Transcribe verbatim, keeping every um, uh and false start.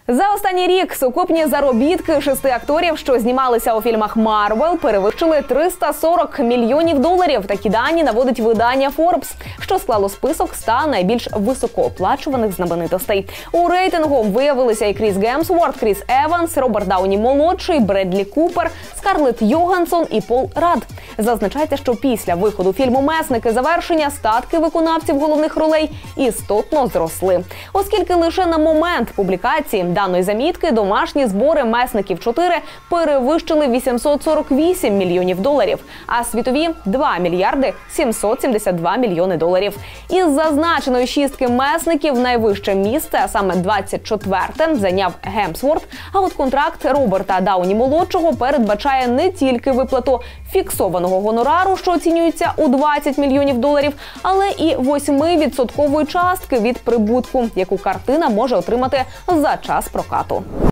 За останній рік сукупні заробітки шести акторів, що знімалися у фільмах Марвел, перевищили триста сорок мільйонів доларів. Такі дані наводить видання Forbes, що склало список ста найбільш високооплачуваних знаменитостей. У рейтингу виявилися і Кріс Гемсворт, Кріс Еванс, Роберт Дауні-молодший, Бредлі Купер, Скарлетт Йоханссон і Пол Рад. Зазначайте, що після виходу фільму «Месники. Завершення» статки виконавців головних ролей істотно зросли. Оскільки лише на момент публікації даної замітки домашні збори «Месників чотири» перевищили вісімсот сорок вісім мільйонів доларів, а світові – два мільярди сімсот сімдесят два мільйони доларів. Із зазначеної шістки месників найвище місце, а саме двадцять четверте, зайняв Гемсворт, а от контракт Роберта Дауні-молодшого передбачає не тільки виплату фіксованого гонорару, що оцінюється у двадцять мільйонів доларів, але і восьмивідсоткової частки від прибутку, яку картина може отримати за час прокату.